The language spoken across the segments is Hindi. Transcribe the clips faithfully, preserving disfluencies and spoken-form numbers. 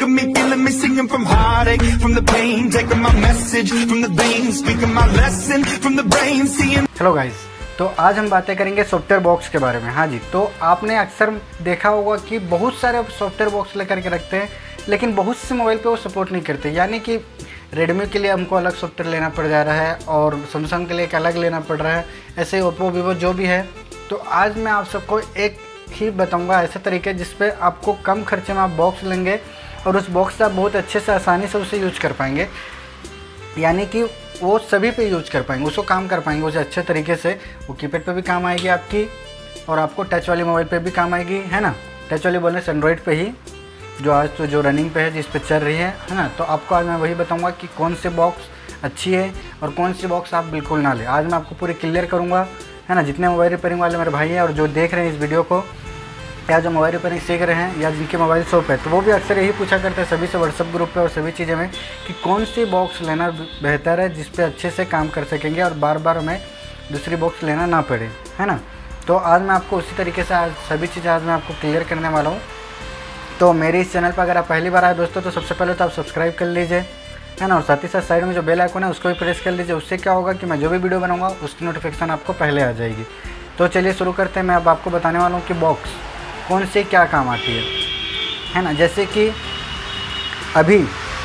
of me, feeling me, singing from heartache, from the pain, taking my message from the veins, speaking my lesson from the brain, seeing. Hello guys, तो आज हम बातें करेंगे सॉफ्टवेयर बॉक्स के बारे में। हाँ जी, तो आपने अक्सर देखा होगा कि बहुत सारे सॉफ्टवेयर बॉक्स लेकर के रखते हैं, लेकिन बहुत से मोबाइल पे वो सपोर्ट नहीं करते। यानी कि रेडमी के लिए हमको अलग सॉफ्टवेयर लेना पड़ जा रहा है और सैमसंग के लिए एक अलग लेना पड़ रहा है, ऐसे ओप्पो वीवो जो भी है। तो आज मैं आप सबको एक ही बताऊंगा ऐसे तरीके जिस पे आपको कम खर्चे में आप बॉक्स लेंगे और उस बॉक्स से आप बहुत अच्छे से आसानी से उसे यूज कर पाएंगे। यानी कि वो सभी पे यूज कर पाएंगे, उसको काम कर पाएंगे उसे अच्छे तरीके से। वो कीपैड पे भी काम आएगी आपकी और आपको टच वाली मोबाइल पे भी काम आएगी, है ना। टच वाली बोलने से एंड्रॉइड पे ही, जो आज तो जो रनिंग पे है, जिस पे चल रही है है ना। तो आपको आज मैं वही बताऊंगा कि कौन से बॉक्स अच्छी है और कौन सी बॉक्स आप बिल्कुल ना लें। आज मैं आपको पूरी क्लियर करूँगा, है ना। जितने मोबाइल रिपेयरिंग वाले मेरे भाई हैं और जो देख रहे हैं इस वीडियो को, या जो मोबाइल रिपेयरिंग सीख रहे हैं या जिनके मोबाइल शॉप है, तो वो भी अक्सर यही पूछा करते हैं सभी से व्हाट्सअप ग्रुप पे और सभी चीज़ें में कि कौन सी बॉक्स लेना बेहतर है जिस पे अच्छे से काम कर सकेंगे और बार बार हमें दूसरी बॉक्स लेना ना पड़े, है ना। तो आज मैं आपको उसी तरीके से आज सभी चीज़ें आज मैं आपको क्लियर करने वाला हूँ। तो मेरे इस चैनल पर अगर आप पहली बार आए दोस्तों, तो सबसे पहले तो आप सब्सक्राइब कर लीजिए, है ना। और साथ ही साथ साइड में जो बेल आइकन है उसको भी प्रेस कर लीजिए। उससे क्या होगा कि मैं जो भी वीडियो बनाऊँगा उसकी नोटिफिकेशन आपको पहले आ जाएगी। तो चलिए शुरू करते हैं। मैं अब आपको बताने वाला हूँ कि बॉक्स कौन सी क्या काम आती है, है ना। जैसे कि अभी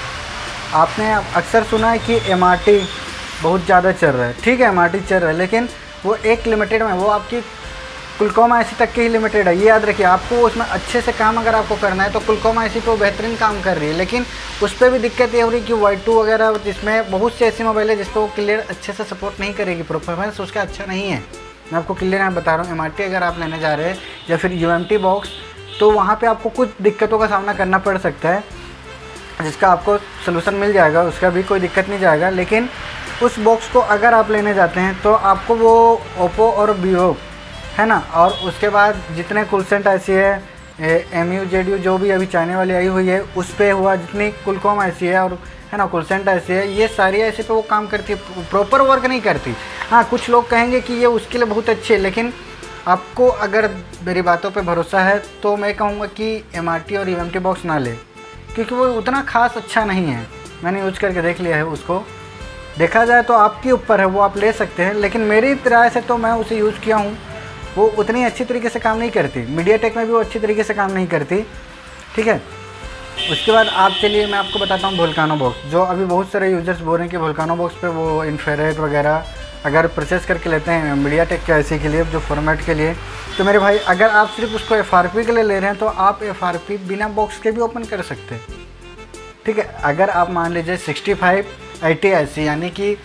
आपने अक्सर सुना है कि एम आर टी बहुत ज़्यादा चल रहा है, ठीक है, एम आर टी चल रहा है, लेकिन वो एक लिमिटेड में, वो आपकी कुलकॉम आई सी तक के ही लिमिटेड है। ये याद रखिए, आपको उसमें अच्छे से काम अगर आपको करना है तो कुलकॉम आई सी पे वो बेहतरीन काम कर रही है। लेकिन उस पर भी दिक्कत ये हो रही है कि वाई टू वगैरह, जिसमें बहुत सी ऐसी मोबाइल है जिस पर वो क्लियर अच्छे से सपोर्ट नहीं करेगी, परफॉर्मेंस उसका अच्छा नहीं है। मैं आपको क्लियर यहाँ बता रहा हूँ। एम आर टी अगर आप लेने जा रहे हैं या फिर यू एम टी बॉक्स, तो वहाँ पे आपको कुछ दिक्कतों का सामना करना पड़ सकता है, जिसका आपको सलूशन मिल जाएगा, उसका भी कोई दिक्कत नहीं जाएगा। लेकिन उस बॉक्स को अगर आप लेने जाते हैं तो आपको वो ओप्पो और वीवो, है ना, और उसके बाद जितने कुलसेंट ऐसी है, एम यू जेड यू जो भी अभी चाइना वाली आई हुई है, उस पर हुआ, जितनी कुलकॉम ऐसी है और है ना कुलसेंट ऐसी है, ये सारी ऐसे पे वो काम करती है, प्रॉपर वर्क नहीं करती। हाँ, कुछ लोग कहेंगे कि ये उसके लिए बहुत अच्छी है, लेकिन आपको अगर मेरी बातों पे भरोसा है तो मैं कहूँगा कि एम आर टी और यू एम टी बॉक्स ना ले, क्योंकि वो उतना खास अच्छा नहीं है। मैंने यूज करके देख लिया है उसको। देखा जाए तो आपके ऊपर है, वो आप ले सकते हैं, लेकिन मेरी राय से तो मैं उसे यूज़ किया हूँ, वो उतनी अच्छी तरीके से काम नहीं करती। मीडियाटेक में भी वो अच्छी तरीके से काम नहीं करती, ठीक है। उसके बाद आप चलिए मैं आपको बताता हूँ वोल्कानो बॉक्स, जो अभी बहुत सारे यूजर्स बोल रहे हैं कि वोल्कानो बॉक्स पे वो इन्फ्रारेड वगैरह अगर परचेस करके लेते हैं मीडियाटेक के ऐसे के लिए, जो फॉर्मेट के लिए, तो मेरे भाई अगर आप सिर्फ उसको एफ आर पी के लिए ले रहे हैं तो आप एफ आर पी बिना बॉक्स के भी ओपन कर सकते हैं, ठीक है। अगर आप मान लीजिए सिक्सटी फाइव एटी ऐसी, यानी कि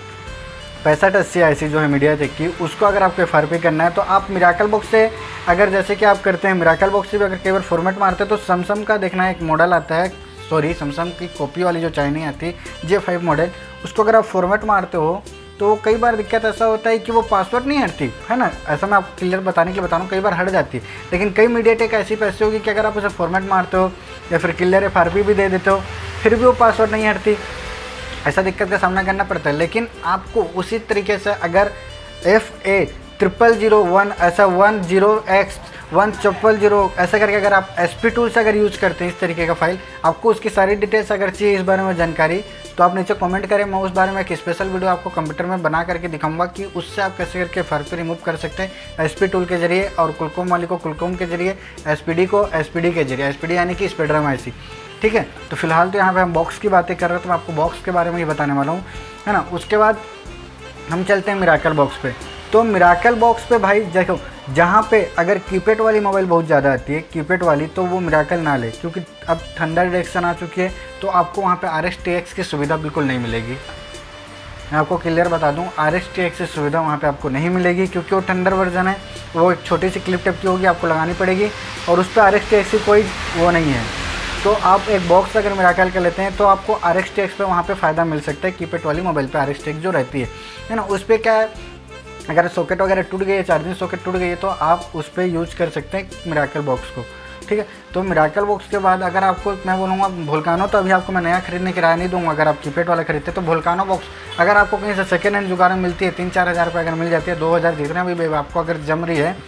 पैंसठ अस्सी ऐसी जो है मीडियाटेक की, उसको अगर आपको एफ आर पी करना है तो आप मिराकल बॉक्स से, अगर जैसे कि आप करते हैं मिराकल बॉक्स से भी अगर कई बार फॉर्मेट मारते हैं तो सैमसंग का देखना एक मॉडल आता है, सॉरी सैमसंग की कॉपी वाली जो चाइनी आती है जे फाइव मॉडल, उसको अगर आप फॉर्मेट मारते हो तो कई बार दिक्कत ऐसा होता है कि वो पासवर्ड नहीं हटती, है ना। ऐसा मैं आपको क्लियर बताने के लिए बता रहा हूँ, कई बार हट जाती है। लेकिन कई मीडियाटेक ऐसी पैसे होगी कि अगर आप उसे फॉर्मेट मारते हो या फिर क्लियर एफ आर पी भी दे देते हो, फिर भी वो पासवर्ड नहीं हटती, ऐसा दिक्कत का सामना करना पड़ता है। लेकिन आपको उसी तरीके से अगर F A triple zero one ऐसा one zero X one triple zero ऐसा करके अगर आप एस पी टूल से अगर यूज़ करते हैं इस तरीके का फाइल, आपको उसकी सारी डिटेल्स अगर चाहिए इस बारे में जानकारी, तो आप नीचे कमेंट करें। मैं उस बारे में एक स्पेशल वीडियो आपको कंप्यूटर में बना करके दिखाऊंगा कि उससे आप कैसे करके एफ आर पी रिमूव कर सकते हैं एस पी टूल के जरिए, और कुलकॉम वाली को कुलकॉम के जरिए, एस पी डी को एस पी डी के जरिए, एस पी डी यानी कि स्पेक्ट्रम आई सी, ठीक है। तो फिलहाल तो यहाँ पे हम बॉक्स की बातें कर रहे हैं, तो मैं आपको बॉक्स के बारे में ही बताने वाला हूँ, है ना। उसके बाद हम चलते हैं मिराकल बॉक्स पे। तो मिराकल बॉक्स पे भाई देखो, जहाँ पे अगर कीपैड वाली मोबाइल बहुत ज़्यादा आती है, कीपैड वाली, तो वो मिराकल ना ले, क्योंकि अब थंडर डायरेक्शन आ चुकी है, तो आपको वहाँ पे आर एक्स टी एक्स की सुविधा बिल्कुल नहीं मिलेगी। मैं आपको क्लियर बता दूँ, आर एक्स टी एक्स की सुविधा वहाँ पे आपको नहीं मिलेगी, क्योंकि वो थंडर वर्जन है, वो एक छोटी सी क्लिप टाइप की होगी, आपको लगानी पड़ेगी, और उस पर आर एक्स टी एक्स की कोई वो नहीं है। तो आप एक बॉक्स अगर मिराकल कर लेते हैं तो आपको आर एक्स टी एक्स पे वहाँ पे फ़ायदा मिल सकता है। कीपैड वाली मोबाइल पे आर एक्स टी एक्स जो रहती है, है ना, उस पर क्या है, अगर सॉकेट वगैरह टूट गई है, चार्जिंग सॉकेट टूट गई है, तो आप उस पर यूज़ कर सकते हैं मिराकल बॉक्स को, ठीक है। तो मिराकल बॉक्स के बाद अगर आपको मैं बोलूँगा वोल्कानो, तो अभी आपको मैं नया खरीदने की राय नहीं दूँगा। अगर आप कीपैड वाला खरीदते तो वोल्कानो बॉक्स अगर आपको कहीं से सेकेंड हैंड जुगाड़ में मिलती है, तीन चार हज़ार रुपये अगर मिल जाती है, दो हज़ार जितने भी आपको अगर जम रही है,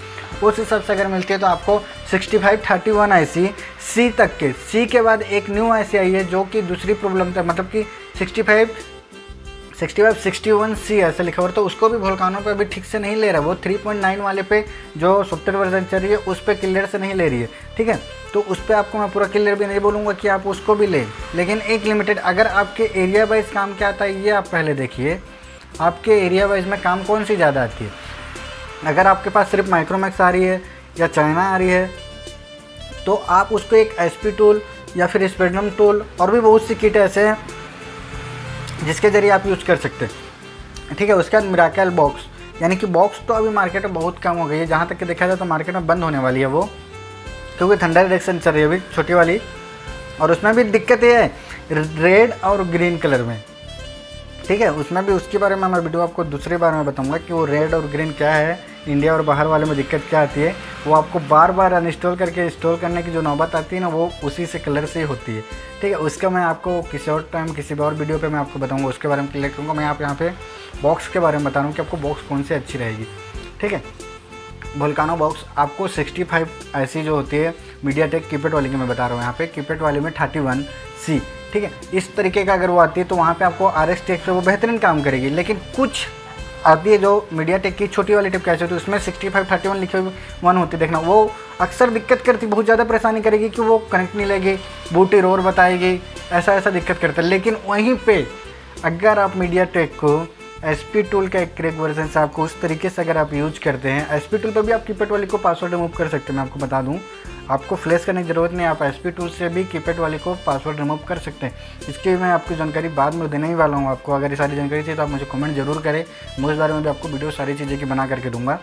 उस हिसाब से अगर मिलती है तो आपको sixty five thirty one I C C तक के, सी के बाद एक न्यू आई सी आई है जो कि दूसरी प्रॉब्लम था, मतलब कि sixty five sixty five sixty one C ऐसा लिखा हुआ, तो उसको भी वोल्कानो पे अभी ठीक से नहीं ले रहा है। वो थ्री पॉइंट नाइन वाले पे जो सॉफ्टवेयर वर्जन चल रही है उस पर क्लियर से नहीं ले रही है, ठीक है। तो उस पर आपको मैं पूरा क्लियर भी नहीं बोलूँगा कि आप उसको भी लें, लेकिन एक लिमिटेड अगर आपके एरिया वाइज काम क्या आता है ये आप पहले देखिए, आपके एरिया वाइज में काम कौन सी ज़्यादा आती है। अगर आपके पास सिर्फ माइक्रोमैक्स आ रही है या चाइना आ रही है तो आप उसको एक एस पी टूल या फिर स्पेक्ट्रम टूल और भी बहुत सी किट ऐसे हैं जिसके ज़रिए आप यूज़ कर सकते हैं, ठीक है। उसके बाद मिराकल बॉक्स, यानी कि बॉक्स तो अभी मार्केट में बहुत कम हो गई है, जहाँ तक कि देखा जाए तो मार्केट में बंद होने वाली है वो, क्योंकि थंडर रिडक्शन चल रही है अभी छोटी वाली, और उसमें भी दिक्कत ये है रेड और ग्रीन कलर में, ठीक है। उसमें भी उसके बारे में मैं वीडियो आपको दूसरे बारे में बताऊंगा कि वो रेड और ग्रीन क्या है, इंडिया और बाहर वाले में दिक्कत क्या आती है। वो आपको बार बार अनइंस्टॉल करके इंस्टॉल करने की जो नौबत आती है ना वो उसी से कलर से ही होती है, ठीक है। उसका मैं आपको किसी और टाइम किसी और वीडियो पे मैं आपको बताऊंगा, उसके बारे में क्लियर करूँगा। मैं आप यहाँ पे बॉक्स के बारे में बता रहा हूँ कि आपको बॉक्स कौन सी अच्छी रहेगी, ठीक है। वोल्कानो बॉक्स आपको सिक्सटी फाइव ऐसी जो होती है मीडियाटेक कीपैड वाली की मैं बता रहा हूँ यहाँ पे, कीपैड वाली में थर्टी वन सी, ठीक है। इस तरीके का अगर वो आती है तो वहाँ पे आपको आर एक्स टेक पे वो बेहतरीन काम करेगी। लेकिन कुछ आती है जो मीडियाटेक की छोटी वाली टिप कैसे होती है उसमें सिक्सटी फाइव थर्टी वन लिखी हुई वन होती है, देखना वो अक्सर दिक्कत करती, बहुत ज़्यादा परेशानी करेगी कि वो कनेक्ट नहीं लेगी, बूट एरर बताएगी, ऐसा ऐसा दिक्कत करता है। लेकिन वहीं पर अगर आप मीडियाटेक को एस पी टूल का एक क्रैक वर्जन से आपको उस तरीके से अगर आप यूज करते हैं, एस पी टूल पर भी आप कीपैड वाली को पासवर्ड रिमूव कर सकते हैं। मैं आपको बता दूं, आपको फ्लैश करने की ज़रूरत नहीं, आप एस पी टूल से भी कीपैड वाली को पासवर्ड रिमूव कर सकते हैं। इसकी मैं आपकी जानकारी बाद में देने ही वाला हूं आपको। अगर ये सारी जानकारी चाहिए तो आप मुझे कमेंट जरूर करें, मैं उस बारे में भी आपको वीडियो सारी चीज़ें की बना करके दूँगा।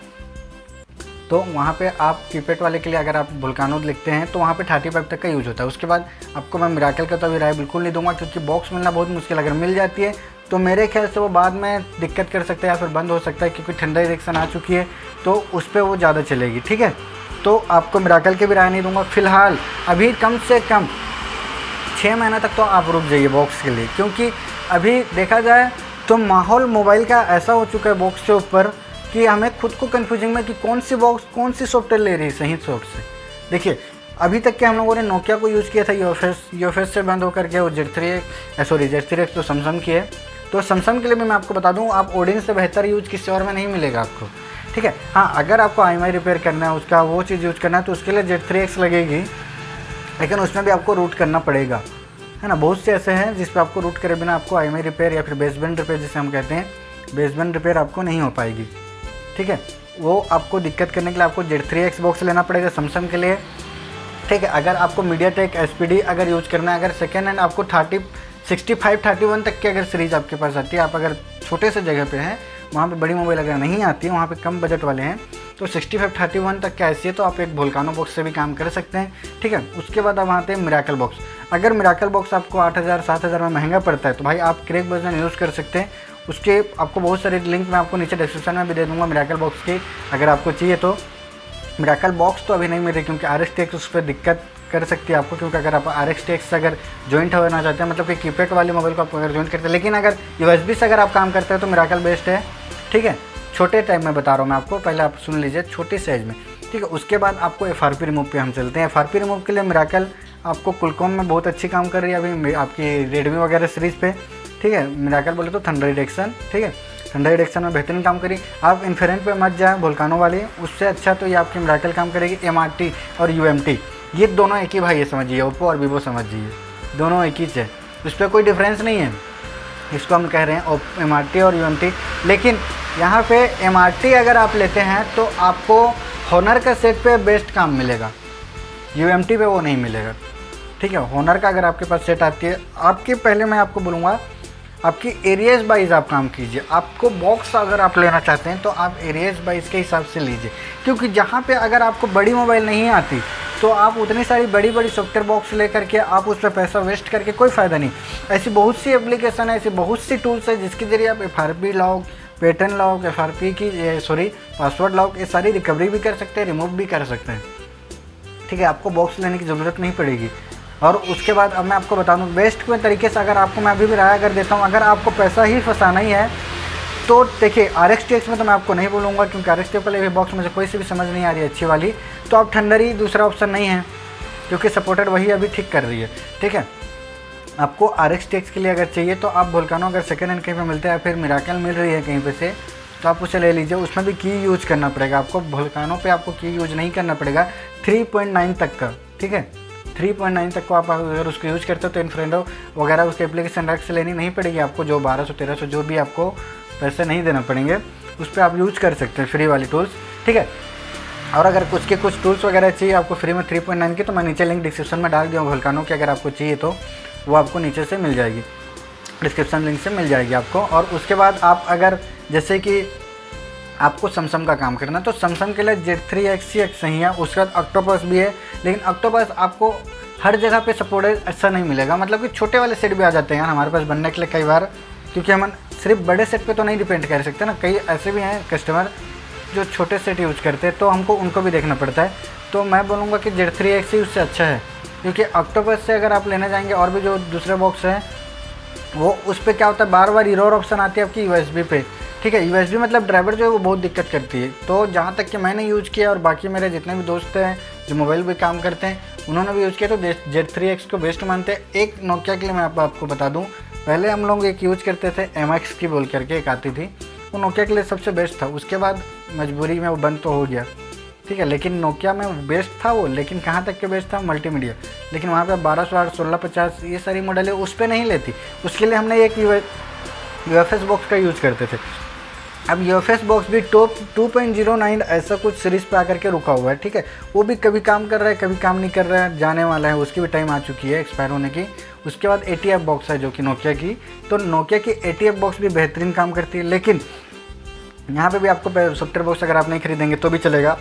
तो वहाँ पे आप कीपैड वाले के लिए अगर आप वोल्कानो लिखते हैं तो वहाँ पे थर्टी फाइव तक का यूज़ होता है। उसके बाद आपको मैं मिराकल का तो अभी राय बिल्कुल नहीं दूंगा, क्योंकि बॉक्स मिलना बहुत मुश्किल, अगर मिल जाती है तो मेरे ख्याल से वो बाद में दिक्कत कर सकता है या फिर बंद हो सकता है, क्योंकि ठंडा रिएक्शन आ चुकी है तो उस पर वो ज़्यादा चलेगी, ठीक है। तो आपको मिराकल के भी राय नहीं दूंगा फ़िलहाल। अभी कम से कम छः महीना तक तो आप रुक जाइए बॉक्स के लिए, क्योंकि अभी देखा जाए तो माहौल मोबाइल का ऐसा हो चुका है बॉक्स के ऊपर कि हमें खुद को कन्फ्यूजिंग में कि कौन सी बॉक्स कौन सी सॉफ्टवेयर ले रही है सही शॉर्ट से। देखिए अभी तक के हम लोगों ने नोकिया को यूज़ किया था, यूएफएस यूएफएस से बंद होकर के वो Z three sorry Z three X तो सैमसंग की है। तो सैमसंग के लिए भी मैं आपको बता दूं, आप ओडिन से बेहतर यूज किसी और में नहीं मिलेगा आपको, ठीक है। हाँ, अगर आपको आई एम आई रिपेयर करना है, उसका वो चीज़ यूज करना है तो उसके लिए जेड थ्री एक्स लगेगी, लेकिन उसमें भी आपको रूट करना पड़ेगा, है ना। बहुत से ऐसे हैं जिस पर आपको रूट करे बिना आपको आई एम आई रिपेयर या फिर बेसबैंड रिपेयर जिसे हम कहते हैं, बेसबैंड रिपेयर आपको नहीं हो पाएगी, ठीक है। वो आपको दिक्कत करने के लिए आपको जेड थ्री एक्स बॉक्स लेना पड़ेगा सैमसंग के लिए, ठीक है। अगर आपको मीडियाटेक एस पी डी अगर यूज करना है, अगर सेकेंड हैंड आपको thirty sixty five thirty one तक की अगर सीरीज़ आपके पास आती है, आप अगर छोटे से जगह पे हैं वहाँ पे बड़ी मोबाइल अगर नहीं आती है, वहाँ पे कम बजट वाले हैं तो सिक्सटी फाइव थर्टी वन तक का ऐसी है तो आप एक वोल्कानो बॉक्स से भी काम कर सकते हैं, ठीक है। उसके बाद आप आते हैं मिराकल बॉक्स। अगर मिराकल बॉक्स आपको आठ हज़ार सात हज़ार में महंगा पड़ता है तो भाई आप क्रैक वर्जन यूज़ कर सकते हैं। उसके आपको बहुत सारे लिंक मैं आपको नीचे डिस्क्रिप्शन में भी दे दूँगा मिराकल बॉक्स की, अगर आपको चाहिए तो। मिराकल बॉक्स तो अभी नहीं मिल रही क्योंकि आर एक्स टेक्स उस पर दिक्कत कर सकती है आपको, क्योंकि अगर आप आर एक्स टेक्स से अगर ज्वाइंट होना चाहते हैं, मतलब कि कीपैड वाले मोबाइल को आप अगर ज्वाइंट करते हैं, लेकिन अगर यूएसबी से अगर आप काम करते हैं तो मिराकल बेस्ट है, ठीक है। छोटे टाइम में बता रहा हूँ मैं आपको, पहले आप सुन लीजिए छोटी साइज़ में, ठीक है। उसके बाद आपको एफ आर पी रिमूव पे हम चलते हैं। एफ आर पी रिमूव के लिए मिराकल आपको कुलकॉम में बहुत अच्छी काम कर रही है अभी आपकी रेडमी वगैरह सीरीज़ पे, ठीक है। मिराकल बोले तो थंडर रिडक्शन, ठीक है, थंडर रिडक्शन में बेहतरीन काम करी। आप इन्फेरेंट पे मत जाए वोल्कानो वाली, उससे अच्छा तो ये आपकी मिराकल काम करेगी। एम आर टी और यू एम टी ये दोनों एक ही भाई है, समझिए, ओप्पो और वीवो समझिए, दोनों एक ही है, उस पर कोई डिफरेंस नहीं है। इसको हम कह रहे हैं एम आर टी और यू एम टी, लेकिन यहाँ पे एम आर टी अगर आप लेते हैं तो आपको होनर का सेट पे बेस्ट काम मिलेगा, यू एम टी पे वो नहीं मिलेगा, ठीक है। होनर का अगर आपके पास सेट आती है, आपकी पहले मैं आपको बोलूँगा आपकी एरियाज वाइज आप काम कीजिए। आपको बॉक्स अगर आप लेना चाहते हैं तो आप एरियाज वाइज के हिसाब से लीजिए, क्योंकि जहाँ पे अगर आपको बड़ी मोबाइल नहीं आती तो आप उतनी सारी बड़ी बड़ी सॉफ्टवेयर बॉक्स लेकर के आप उस पर पैसा वेस्ट करके कोई फ़ायदा नहीं। ऐसी बहुत सी एप्लीकेशन है, ऐसी बहुत सी टूल्स है जिसके ज़रिए आप F R P lock, pattern lock, F R P की सॉरी पासवर्ड लॉक, ये सारी रिकवरी भी कर सकते हैं, रिमूव भी कर सकते हैं, ठीक है। आपको बॉक्स लेने की ज़रूरत नहीं पड़ेगी। और उसके बाद अब मैं आपको बता दूँ बेस्ट के तरीके से, अगर आपको मैं अभी भी राय अगर देता हूँ, अगर आपको पैसा ही फंसाना ही है तो देखिए आर एक्स टी एक्स में तो मैं आपको नहीं बोलूँगा, क्योंकि आर एक्स टी एक्स वाले बॉक्स में से कोई सी भी समझ नहीं आ रही है अच्छी वाली, तो आप थंडर ही दूसरा ऑप्शन नहीं है, क्योंकि सपोर्टेड वही अभी ठीक कर रही है। ठीक है, आपको आर एक्स टी एक्स के लिए अगर चाहिए तो आप वोल्कानो अगर सेकेंड हैंड कहीं पे मिलता है, फिर मिराकल मिल रही है कहीं पे से, तो आप उसे ले लीजिए। उसमें भी की यूज करना पड़ेगा आपको, वोल्कानो पे आपको की यूज नहीं करना पड़ेगा थ्री पॉइंट नाइन तक का। ठीक है, थ्री पॉइंट नाइन तक को आप अगर उसको यूज़ करते हो तो इन्फ्रेंडो वगैरह उसके एप्लीकेशन रख से लेनी नहीं पड़ेगी आपको, जो बारह सौ तेरह सौ जो भी आपको पैसे नहीं देना पड़ेंगे, उस पर आप यूज़ कर सकते हैं फ्री वाली टूल्स। ठीक है, और अगर कुछ के कुछ टूल्स वगैरह चाहिए आपको फ्री में थ्री पॉइंट नाइन की, तो मैं नीचे लिंक डिस्क्रिप्शन में डाल दिया हूँ वोल्कानो की, अगर आपको चाहिए तो वो आपको नीचे से मिल जाएगी, डिस्क्रिप्शन लिंक से मिल जाएगी आपको। और उसके बाद आप अगर जैसे कि आपको सैमसंग का काम करना है तो सैमसंग के लिए जेड थ्री एक्स ही एक सही है। उसके बाद ऑक्टोपस भी है, लेकिन ऑक्टोपस आपको हर जगह पे सपोर्टेड अच्छा नहीं मिलेगा, मतलब कि छोटे वाले सेट भी आ जाते हैं यार हमारे पास बनने के लिए कई बार, क्योंकि हम सिर्फ बड़े सेट पे तो नहीं डिपेंड कर सकते ना, कई ऐसे भी हैं कस्टमर जो छोटे सेट यूज़ करते हैं, तो हमको उनको भी देखना पड़ता है। तो मैं बोलूँगा कि जेड थ्री एक्स ही उससे अच्छा है, क्योंकि ऑक्टोपस से अगर आप लेने जाएंगे और भी जो दूसरे बॉक्स हैं वो उस पर क्या होता है, बार बार इरर ऑप्शन आती है आपकी यू एस बी पे। ठीक है, यू एस बी मतलब ड्राइवर जो है वो बहुत दिक्कत करती है। तो जहाँ तक कि मैंने यूज़ किया और बाकी मेरे जितने भी दोस्त हैं जो मोबाइल पे काम करते हैं उन्होंने भी यूज़ किया, तो जेड थ्री एक्स को बेस्ट मानते हैं। एक नोकिया के लिए मैं आप, आपको बता दूँ, पहले हम लोग एक यूज़ करते थे एम एक्स की बोल करके एक आती थी, वो नोकिया के लिए सबसे बेस्ट था। उसके बाद मजबूरी में वो बंद तो हो गया। ठीक है, लेकिन नोकिया में बेस्ट था वो, लेकिन कहाँ तक के बेस्ट था, मल्टीमीडिया। लेकिन वहाँ पे बारह सौ आठ सोलह पचास ये सारी मॉडल है उस पर नहीं लेती, उसके लिए हमने एक यू एफ एस बॉक्स का यूज़ करते थे। अब यू एफ एस बॉक्स भी top two point zero nine ऐसा कुछ सीरीज़ पे आकर के रुका हुआ है। ठीक है, वो भी कभी काम कर रहा है कभी काम नहीं कर रहा है, जाने वाला है, उसकी भी टाइम आ चुकी है एक्सपायर होने की। उसके बाद ए टी एफ बॉक्स है जो कि नोकिया की, तो नोकिया की ए टी एफ बॉक्स भी बेहतरीन काम करती है, लेकिन यहाँ पे भी आपको सॉफ्टवेयर बॉक्स अगर आप नहीं खरीदेंगे तो भी चलेगा,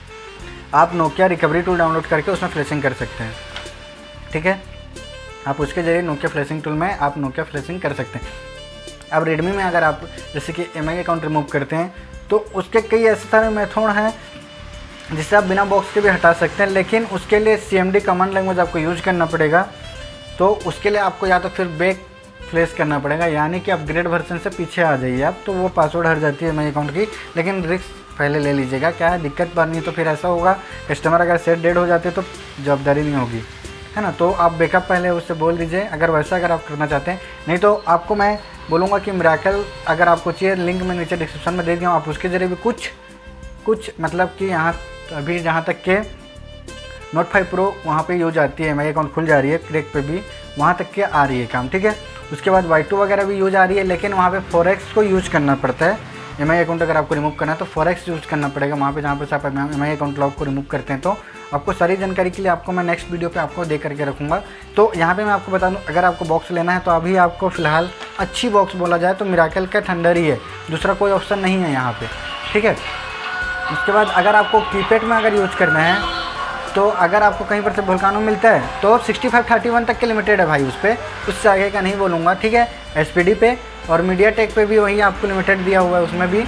आप नोकिया रिकवरी टूल डाउनलोड करके उसमें फ्लैशिंग कर सकते हैं। ठीक है, आप उसके जरिए नोकिया फ्लैशिंग टूल में आप नोकिया फ्लैशिंग कर सकते हैं। अब रेडमी में अगर आप जैसे कि एम आई अकाउंट रिमूव करते हैं तो उसके कई ऐसे सारे मेथड हैं जिससे आप बिना बॉक्स के भी हटा सकते हैं, लेकिन उसके लिए C M D command language आपको यूज़ करना पड़ेगा। तो उसके लिए आपको या तो फिर बैक फ्लैश करना पड़ेगा, यानी कि अपग्रेड वर्जन से पीछे आ जाइए आप, तो वो पासवर्ड हट जाती है एम आई अकाउंट की। लेकिन रिस्क पहले ले लीजिएगा, क्या है दिक्कत बात नहीं तो फिर ऐसा होगा कस्टमर अगर सेट डेड हो जाते तो जवाबदारी नहीं होगी, है ना। तो आप बैकअप पहले उससे बोल दीजिए अगर वैसा अगर आप करना चाहते हैं। नहीं तो आपको मैं बोलूँगा कि मिराकल अगर आपको चाहिए, लिंक मैं नीचे डिस्क्रिप्शन में दे दिया हूँ, आप उसके जरिए भी कुछ कुछ मतलब कि यहाँ अभी जहाँ तक के नोट फाइव प्रो वहाँ पे यूज आती है, एम आई अकाउंट खुल जा रही है, क्रेक पे भी वहाँ तक के आ रही है काम। ठीक है, उसके बाद वाई टू वगैरह भी यूज आ रही है, लेकिन वहाँ पे फॉरेक्स को यूज करना पड़ता है। एम आई अकाउंट अगर आपको रिमूव करना है तो फॉरेक्स यूज करना पड़ेगा वहाँ पे जहाँ पे आप एम आई अकाउंट लॉक को रिमूव करते हैं। तो आपको सारी जानकारी के लिए आपको मैं नेक्स्ट वीडियो पे आपको दे करके रखूँगा। तो यहाँ पे मैं आपको बता दूँ, अगर आपको बॉक्स लेना है तो अभी आपको फ़िलहाल अच्छी बॉक्स बोला जाए तो मिराकल का थंडर ही है, दूसरा कोई ऑप्शन नहीं है यहाँ पर। ठीक है, उसके बाद अगर आपको कीपैड में अगर यूज करना है तो अगर आपको कहीं पर से वोल्कानो मिलता है तो सिक्सटी फाइव थर्टी वन तक के लिमिटेड है भाई उस पर, उससे आगे का नहीं बोलूँगा। ठीक है, एस पी डी पे और मीडिया टेक पे भी वही आपको लिमिटेड दिया हुआ है उसमें भी,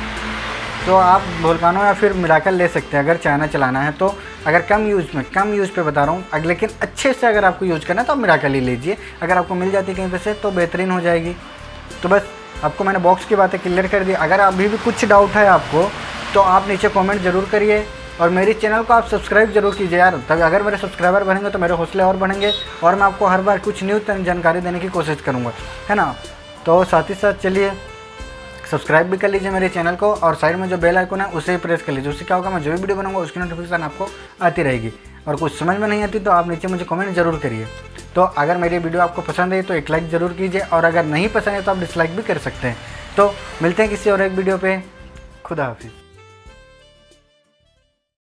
तो आप वोल्कानो या फिर मिराकल ले सकते हैं अगर चाइना चलाना है तो। अगर कम यूज़ में कम यूज़ पे बता रहा हूँ, लेकिन अच्छे से अगर आपको यूज़ करना है तो आप मिराकल ही लीजिए। अगर आपको मिल जाती है कहीं पर से तो बेहतरीन हो जाएगी। तो बस आपको मैंने बॉक्स की बातें क्लियर कर दी। अगर अभी भी कुछ डाउट है आपको तो आप नीचे कॉमेंट ज़रूर करिए और मेरे चैनल को आप सब्सक्राइब जरूर कीजिए यार, तभी अगर मेरे सब्सक्राइबर बढ़ेंगे तो मेरे हौसले और बढ़ेंगे और मैं आपको हर बार कुछ न्यू जानकारी देने की कोशिश करूँगा, है ना। तो साथ ही साथ चलिए सब्सक्राइब भी कर लीजिए मेरे चैनल को और साइड में जो बेल आइकन है उसे ही प्रेस कर लीजिए। उससे क्या होगा, मैं जो भी वीडियो बनाऊंगा उसकी नोटिफिकेशन आपको आती रहेगी। और कुछ समझ में नहीं आती तो आप नीचे मुझे कमेंट जरूर करिए। तो अगर मेरी वीडियो आपको पसंद है तो एक लाइक ज़रूर कीजिए और अगर नहीं पसंद है तो आप डिसलाइक भी कर सकते हैं। तो मिलते हैं किसी और एक वीडियो पे। खुदा हाफिज़।